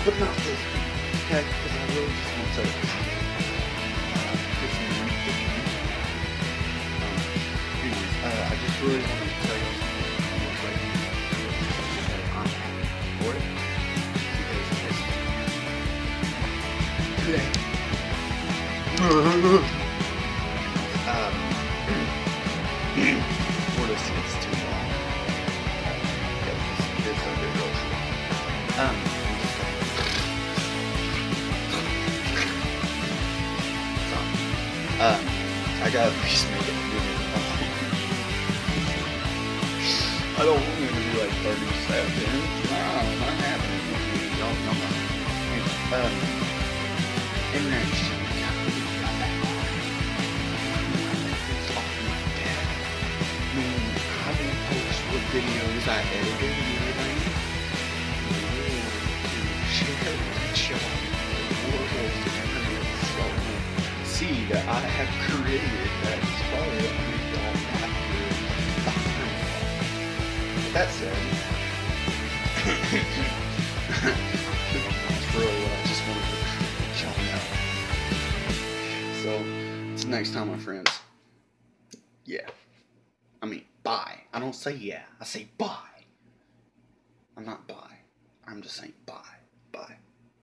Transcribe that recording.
but not this one. Okay? Because I really just want to tell you something. This is me thinking. Anyways, I just really wanted to tell you something. I'm happy for it. Because it's today. For this, it's too long. Yeah, it's a bit real short. I gotta at least make it I don't want it to be like 30 seconds. No, not happening. Y'all know that. Internet shit. I will post what videos I edited and everything. Share and show the world to see that I have created that is probably up to y'all after behind. That said, that's really what I just wanted to show you. So, till next time, my friends. Yeah. I mean, bye. I don't say yeah. I say bye. I'm not bye. I'm just saying bye. Bye.